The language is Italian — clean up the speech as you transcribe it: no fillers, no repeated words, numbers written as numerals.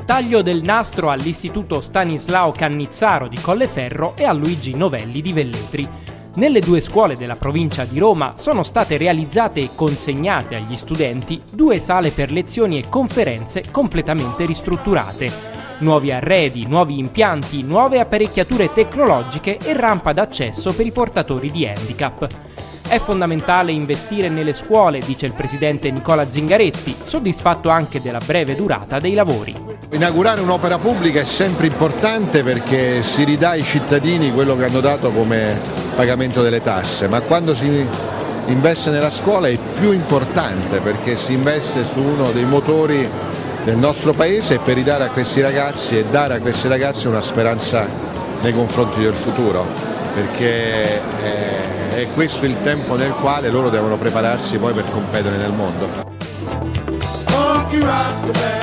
Taglio del nastro all'Istituto Stanislao Cannizzaro di Colleferro e a Luigi Novelli di Velletri. Nelle due scuole della provincia di Roma sono state realizzate e consegnate agli studenti 2 sale per lezioni e conferenze completamente ristrutturate. Nuovi arredi, nuovi impianti, nuove apparecchiature tecnologiche e rampa d'accesso per i portatori di handicap. È fondamentale investire nelle scuole, dice il presidente Nicola Zingaretti, soddisfatto anche della breve durata dei lavori. Inaugurare un'opera pubblica è sempre importante perché si ridà ai cittadini quello che hanno dato come pagamento delle tasse, ma quando si investe nella scuola è più importante perché si investe su uno dei motori del nostro paese per ridare a questi ragazzi e dare a questi ragazzi una speranza nei confronti del futuro, perché è questo il tempo nel quale loro devono prepararsi poi per competere nel mondo.